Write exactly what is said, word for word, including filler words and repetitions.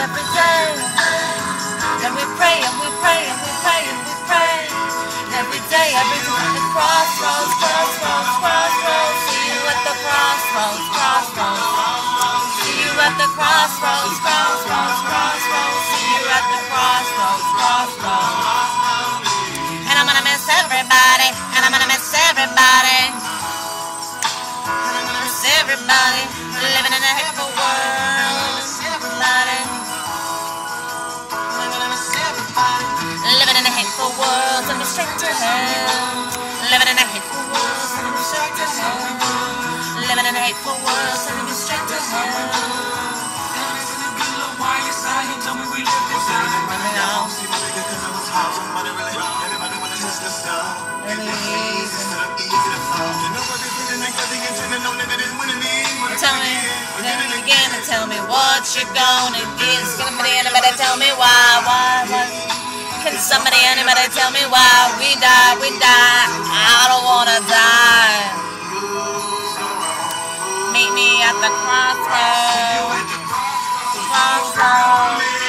every day. And we pray and we pray and we pray and we pray. Every day, every day at the crossroads, crossroads, crossroads. See you at the crossroads, crossroads. See you at the crossroads, crossroads, crossroads. See you at the crossroads, crossroads. And I'm gonna miss everybody, and I'm gonna miss everybody. And I'm gonna miss everybody, living in a hateful world. Everybody. I'm gonna miss everybody, living in a hateful world, send me straight to hell. Living in a hateful world, send me straight to hell. Living in a hateful world, send me straight to hell. Tell me, tell me again, and tell me what you're gonna get. Somebody, anybody tell me why, why, why? Can somebody, anybody tell me why we die, we die? I don't wanna die. Meet me at the crossroads, crossroads.